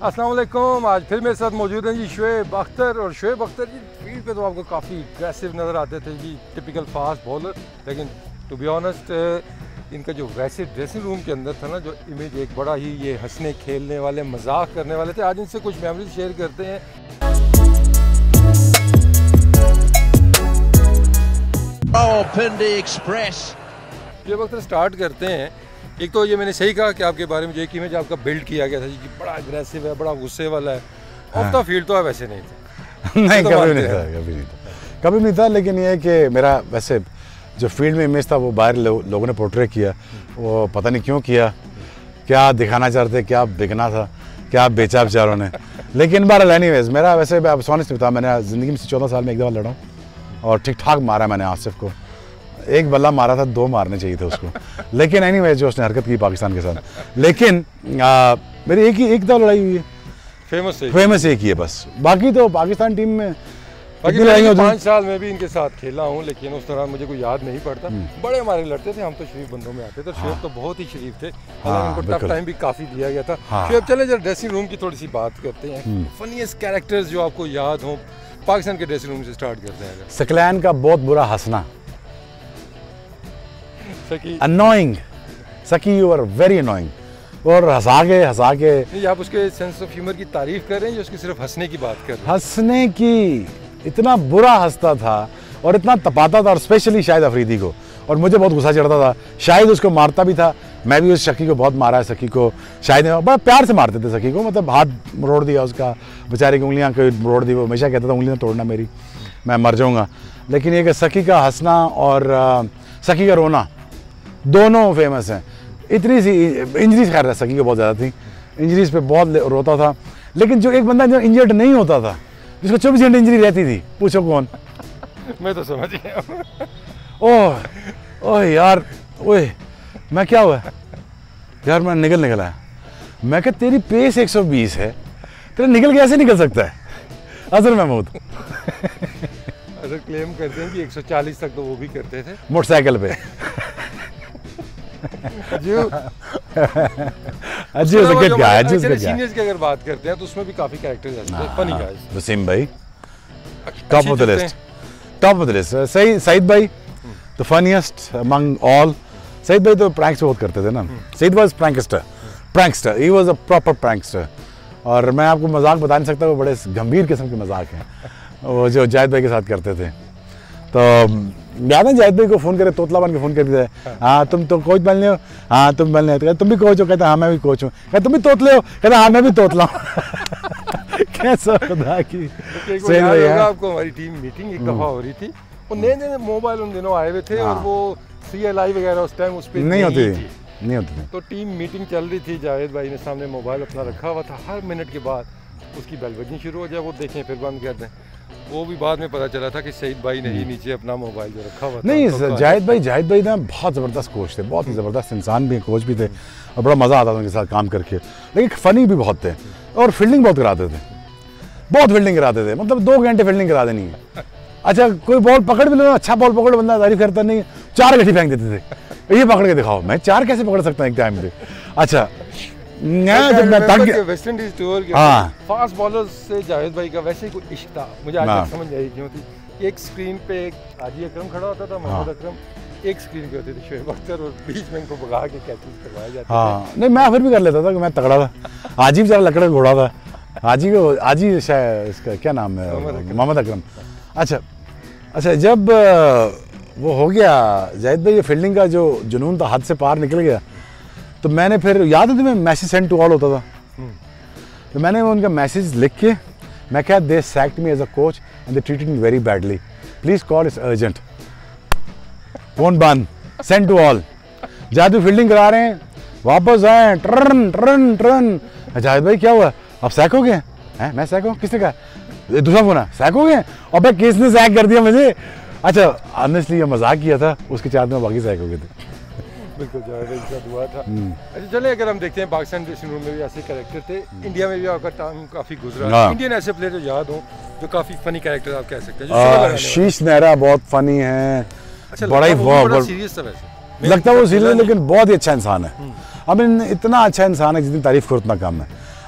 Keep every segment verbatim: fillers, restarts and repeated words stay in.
अस्सलाम वालेकुम। आज फिर मेरे साथ मौजूद हैं जी शोएब अख्तर। और शोएब अख्तर जी फील्ड पे तो आपको काफ़ी एग्रेसिव नज़र आते थे जी, टिपिकल फास्ट बॉलर। लेकिन टू बी ऑनेस्ट इनका जो वैसे ड्रेसिंग रूम के अंदर था ना, जो इमेज एक बड़ा ही ये हंसने खेलने वाले मजाक करने वाले थे। आज इनसे कुछ मेमोरीज शेयर करते हैं। शोएब अख्तर स्टार्ट करते हैं। एक तो ये मैंने सही कहा कि आपके बारे में जो एक इमेज आपका बिल्ड किया गया था जी, बड़ा अग्रेसिव है, बड़ा गुस्से वाला है। ऑफ द फील्ड तो आप वैसे नहीं थे। नहीं, तो कभी नहीं था, कभी नहीं था, कभी नहीं था। लेकिन ये है कि मेरा वैसे जो फील्ड में इमेज था वो बाहर लो, लोगों ने पोर्ट्रे किया, वो पता नहीं क्यों किया, क्या दिखाना चाहते, क्या बिकना था, क्या बेचा बेचारों ने। लेकिन बार एनीवेज मेरा वैसे ऑनेस्ट था, मैंने ज़िंदगी में से चौदह साल में एक दफ़ा लड़ा हूँ और ठीक ठाक मारा मैंने आसिफ को। एक बल्ला मारा था, दो मारने चाहिए थे उसको। लेकिन एनीवेज जो उसने हरकत की पाकिस्तान के साथ। लेकिन आ, मेरी एक ही एक दफ़ा लड़ाई हुई है, फेमस है फेमस एक ही है बस। बाकी तो पाकिस्तान टीम में पाँच साल में भी इनके साथ खेला हूँ, लेकिन उस दौरान मुझे कोई याद नहीं पड़ता। बड़े हमारे लड़ते थे, हम तो शरीफ बंदों में आते थे। शोएब तो बहुत ही शरीफ थे, इनको टफ टाइम भी काफ़ी दिया गया था। शोएब चले जरा ड्रेसिंग रूम की थोड़ी सी बात करते हैं। फनीएस्ट कैरेक्टर्स जो आपको याद हो पाकिस्तान के ड्रेसिंग रूम से स्टार्ट करते हैं। सकलैन का बहुत बुरा हंसना, अनोइंग सकी, यू आर वेरी अनोइंग। और हंसा के हंसा के नहीं, आप उसके सेंस ऑफ ह्यूमर की तारीफ कर रहे हैं या उसकी सिर्फ हंसने की बात कर रहे हैं? हंसने की, इतना बुरा हंसता था और इतना तपाता था, और स्पेशली शाहिद अफरीदी को। और मुझे बहुत गुस्सा चढ़ता था। शाहिद उसको मारता भी था, मैं भी उस शकी को बहुत मारा है। सकी को शाहिद ने बड़ा प्यार से मारते थे सकी को, मतलब हाथ मरोड़ दिया उसका, बेचारे की उंगलियां मरोड़ दी। वो हमेशा कहता था उंगलियां तोड़ना मेरी, मैं मर जाऊंगा। लेकिन ये कि सकी का हंसना और सकी का रोना दोनों फेमस हैं। इतनी सी इंजरीज खैर है सकी को बहुत ज़्यादा थी, इंजरीज पे बहुत रोता था। लेकिन जो एक बंदा जो इंजर्ड नहीं होता था, जिसको चौबीस घंटे इंजरी रहती थी, पूछो कौन? मैं तो समझ गया। ओह ओह यार, ओए मैं क्या हुआ यार, मैं निकल निकल आया। मैं क्या तेरी पेस एक सौ बीस है, तेरा निकल कैसे निकल सकता है? अजर महमूद अगर क्लेम करते हैं कि एक सौ चालीस तक तो वो भी करते थे मोटरसाइकिल पे। सीनियर्स की अगर बात करते हैं तो उसमें भी काफी कैरेक्टर्स हैं, फनी गाइस। वसीम भाई top of the list, top of the list. सही, सईद भाई the funniest among all. Saeed भाई तो प्रैंक्स बहुत करते थे ना। Saeed was prankster, prankster, he was a proper prankster. और मैं आपको मजाक बता नहीं सकता, वो बड़े गंभीर किस्म के मजाक हैं वो जो जाहिद भाई के साथ करते थे। तो याद है जाहिद भाई को फ़ोन करे, तोतला बन के फ़ोन करते थे, हाँ तुम तो कोच बन ले हो, हाँ तुम बन ले, तुम भी कोच हो, कहते हाँ मैं भी कोच हूँ, कहते तुम भी तोतले हो, कहते हाँ मैं भी तोतला हूँ। कैसा खुदा की। सही है आपको, हमारी टीम मीटिंग एक दफ़ा हो रही थी, वो नए नए मोबाइल उन दिनों आए हुए थे और वो सी एल आई वगैरह उस टाइम उस पर नहीं होती थी, नहीं होती थी। तो टीम मीटिंग चल रही थी, जावेद भाई ने सामने मोबाइल अपना रखा हुआ था, हर मिनट के बाद उसकी बेल बजनी शुरू हो जाए, वो देखें फिर बंद कर दें। वो भी बाद में पता चला था कि सईद भाई ने ही नीचे अपना मोबाइल जो रखा हुआ था। नहीं तो जाहिद भाई, जाहिद भाई ना बहुत ज़बरदस्त कोच थे, बहुत ही ज़बरदस्त इंसान भी, कोच भी थे, और बड़ा मज़ा आता था उनके साथ काम करके। लेकिन फ़नी भी बहुत थे और फील्डिंग बहुत कराते थे, बहुत फील्डिंग कराते थे, मतलब दो घंटे फील्डिंग करा देनी है। अच्छा कोई बॉल पकड़ भी लो, अच्छा बॉल पकड़, बंदा तारीफ करता नहीं, चार गठी फेंक देते थे, ये पकड़ के दिखाओ। मैं चार कैसे पकड़ सकता हूँ एक टाइम पे? अच्छा जब मैं थक गया वेस्ट इंडीज टूर के फास्ट बॉलर से जावेद भाई का वैसे ही कोई इश्क था, मुझे आज तक समझ आई क्यों थी। एक स्क्रीन पे एक हाजी अकरम खड़ा होता था, मोहम्मद अकरम, एक स्क्रीन पे होते थे शोएब अख्तर, और बीच में इनको भगा के कैचेस करवाए जाते। हाँ नहीं, मैं फिर भी कर लेता था कि मैं तगड़ा था। हाजी बेचारा लकड़ घोड़ा था, हाजी को हाजी शायद इसका क्या नाम है, मोहम्मद अकरम। अच्छा अच्छा जब वो हो गया जाहिद भाई, ये फील्डिंग का जो जुनून था हद से पार निकल गया, तो मैंने फिर, याद है तुम्हें मैसेज सेंड टू ऑल होता था, तो मैंने उनका मैसेज लिख के, मैं क्या, they sacked me as a coach and they treated me very badly, please call, it's urgent, phone बंद, सेंड टू ऑल। जाहिद भाई फील्डिंग करा रहे हैं, वापस आए, ट्रन ट्रन ट्रन। जाहिद भाई क्या हुआ, आप सैक हो गए हैं? मैं सैक हूँ? किसने कहा? दूसरा फोन है, सैक हो गए? और भाई किसने सैक कर दिया मुझे? अच्छा ऑनेस्टली ये मजाक किया था, उसके चार दिन बाकी सैक हो गए थे। बिल्कुल जावेद हुआ था। अच्छा चले अगर हम देखते हैं पाकिस्तान ड्रेसिंग रूम में भी ऐसे कैरेक्टर थे, इंडिया में भी आपका टाइम काफ़ी गुजरा, इंडियन ऐसे प्लेयर जो याद हो जो काफ़ी फनी कैरेक्टर आप कह सकते हैं? शीश नेहरा बहुत फनी है, बड़ा ही सीरियस था वैसे, लगता है वो सीरियस, लेकिन बहुत ही अच्छा इंसान है। आई मीन इतना अच्छा इंसान है जितनी तारीफ करो उतना कम है।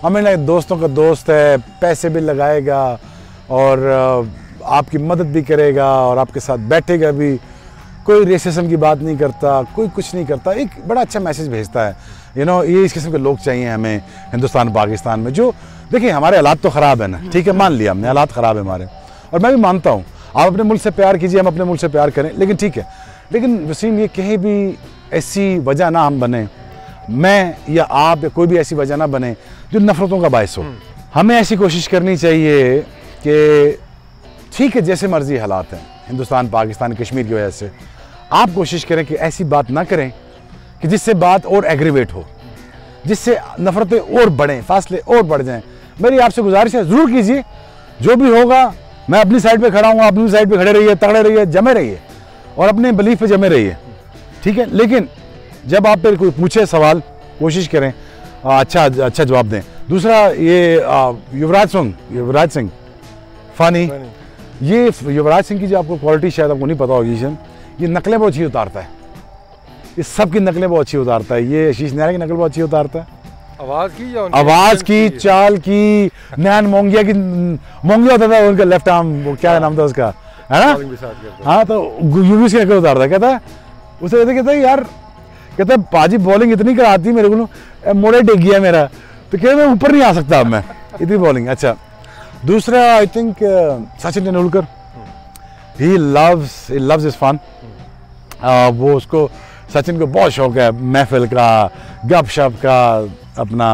हमें दोस्तों का दोस्त है, पैसे भी लगाएगा और आपकी मदद भी करेगा और आपके साथ बैठेगा भी, कोई रेसिज्म की बात नहीं करता, कोई कुछ नहीं करता, एक बड़ा अच्छा मैसेज भेजता है। यू नो ये इस किस्म के लोग चाहिए हमें हिंदुस्तान पाकिस्तान में। जो देखिए हमारे हालात तो ख़राब है ना, ठीक है, मान लिया हमने हालात ख़राब है हमारे, और मैं भी मानता हूँ आप अपने मुल्क से प्यार कीजिए, हम अपने मुल्क से प्यार करें, लेकिन ठीक है, लेकिन वसीम ये कहीं भी ऐसी वजह ना हम बने, मैं या आप या कोई भी ऐसी वजह ना बने जो नफ़रतों का बायस हो। हमें ऐसी कोशिश करनी चाहिए कि ठीक है जैसे मर्जी हालात हैं हिंदुस्तान पाकिस्तान कश्मीर की वजह से, आप कोशिश करें कि ऐसी बात ना करें कि जिससे बात और एग्रीवेट हो, जिससे नफ़रतें और बढ़ें, फासले और बढ़ जाएं। मेरी आपसे गुजारिश है ज़रूर कीजिए, जो भी होगा मैं अपनी साइड पे खड़ा हूँ, आप अपनी साइड पे खड़े रहिए, तगड़े रहिए, जमे रहिए और अपने बिलीफ पे जमे रहिए, ठीक है। लेकिन जब आप पे कोई पूछे सवाल, कोशिश करें अच्छा अच्छा जवाब दें। दूसरा ये युवराज सिंह युवराज सिंह फ़नी, ये युवराज सिंह की जो आपको क्वालिटी शायद आपको नहीं पता होगी, ये नकलें बहुत अच्छी उतारता है, ये सब की नकलें बहुत अच्छी उतारता है। ये शीश निहारा की नकल बहुत अच्छी उतारता है, आवाज़ की या आवाज़ की, चाल की। नैन मोंगिया की, मोंगिया होता था उनका लेफ्ट आर्म, वो क्या नाम था उसका, है ना, हाँ, तो यूवी की नकल उतारता है। कहता है उसे कहते कहता है यार, कहता है पाजी बॉलिंग इतनी कराती मेरे को, मोड़े टेक गया मेरा, तो कहते मैं ऊपर नहीं आ सकता अब, मैं इतनी बॉलिंग। अच्छा, दूसरा I think Sachin Tendulkar, he loves he loves his fun. वो उसको सचिन को बहुत शौक है महफिल का, गपशप का, अपना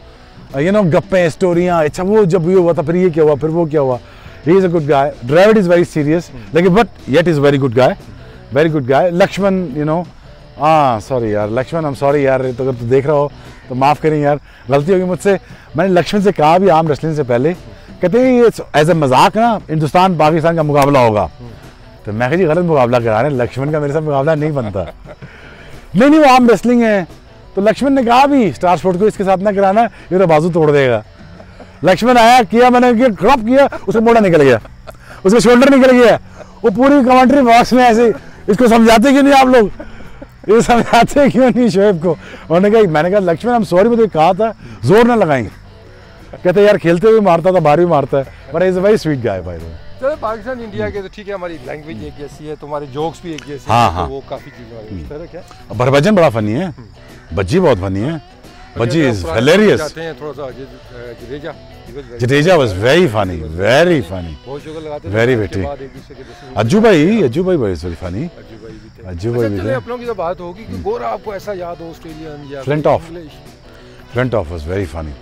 यू नो गप्पे स्टोरियाँ। अच्छा वो जब ये हुआ था, फिर ये क्या हुआ, फिर वो क्या हुआ। He is a good guy. Dravid is very serious, लेकिन but yet is very good guy, very good guy. Laxman, you know, हाँ सॉरी यार लक्ष्मण, हम सॉरी यार, तो अगर तू देख रहा हो तो माफ़ करें यार, गलती होगी मुझसे। मैंने लक्ष्मण से कहा भी आर्म रेसलिंग से पहले, कहते हैं ये एज ए मजाक ना हिंदुस्तान पाकिस्तान का मुकाबला होगा, तो मैं कहा जी गलत मुकाबला करा रहे हैं, लक्ष्मण का मेरे साथ मुकाबला नहीं बनता। नहीं नहीं वो आर्म रेसलिंग है, तो लक्ष्मण ने कहा भी स्टार स्पोर्ट को इसके साथ ना कराना, ये तो बाजू तोड़ देगा। लक्ष्मण आया, किया, मैंने किया, क्रॉप किया, उसका मोड़ा निकल गया, उसका शोल्डर निकल गया। वो पूरी कमेंट्री बॉक्स में ऐसे, इसको समझाते क्यों नहीं आप लोग, ये समझाते क्यों नहीं शोएब को। उन्होंने कहा, मैंने कहा लक्ष्मण हम सॉरी, मुझे कहा था जोर ना लगाएं। कहते यार खेलते हुए मारता था, बाहर भी मारता है, but is a very sweet guy by the way. चलो पाकिस्तान इंडिया के तो ठीक है, हमारी लैंग्वेज एक जैसी है, तुम्हारे जोक्स भी एक जैसे हाँ, हैं, हाँ। तो वो काफी चीजें इस तरह क्या। भरभजन बड़ा फनी है, बज्जी बहुत फनी है, बज्जी इज हिलेरियस। थोड़ा सा Jadeja Jadeja was very funny, very funny, बहुत शुगर लगाते थे, वेरी उसके वेटी। बाद एक दूसरे के जैसे अज्जू भाई, अज्जू भाई वेरी वेरी फनी, अज्जू भाई भी थे। अज्जू भाई भी चलिए थे। अपनों की तो बात होगी कि गोरा आपको ऐसा याद हो ऑस्ट्रेलियन या Flintoff. English. Flintoff was very funny.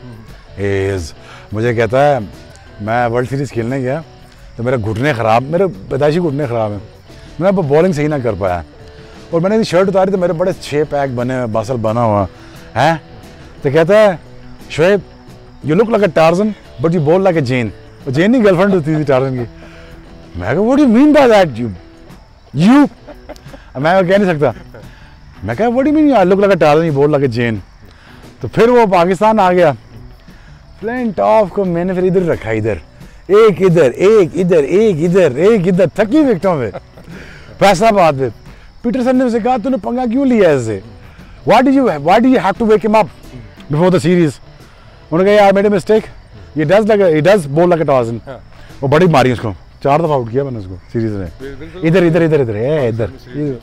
Is मुझे कहता है मैं वर्ल्ड सीरीज़ खेलने गया तो मेरे घुटने ख़राब, मेरे पैदाइशी घुटने ख़राब हैं, मैं अब बॉलिंग सही ना कर पाया, और मैंने शर्ट उतारी तो मेरे बड़े छः पैक बने हुए, मसल बना हुआ है। तो कहता है Shoaib you look like a Tarzan but you bowl like a Jane. और जेन ही गर्लफ्रेंड होती थी टार्जन की। मैं कहा what do you mean by that, you you मैं कह नहीं सकता। मैं कहा what do you mean I look like a Tarzan, you bowl like a Jane. तो फिर वो पाकिस्तान आ गया, फ्लिंटॉफ को मैंने फिर इधर रखा, इधर एक इधर एक इधर एक इधर एक इधर, थकी विकटों में फैसलाबाद में। पीटरसन ने उसे कहा तूने पंगा क्यों लिया ऐसे, why do you why do you have to wake him up before the series. उन्होंने कहा यार मेड अ मिस्टेक, ये does like he does bowl like a Tarzan. वो बड़ी मारी उसको, चार दफा आउट किया मैंने उसको सीरीज में। इधर इधर इधर इधर है इधर,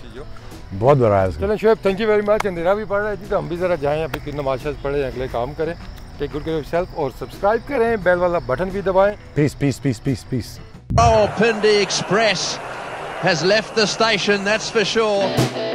बहुत बड़ा है उसको। चलो Shoaib thank you very much. अंधेरा भी पड़ रहा है तो हम भी जरा जाएं, अभी फिर नमाज पढ़े, अगले काम करें। Take good care of yourself और सब्सक्राइब करें, बेल वाला बटन भी दबाएं। Peace peace peace peace peace. Oh, Pindi Express has left the station, that's for sure.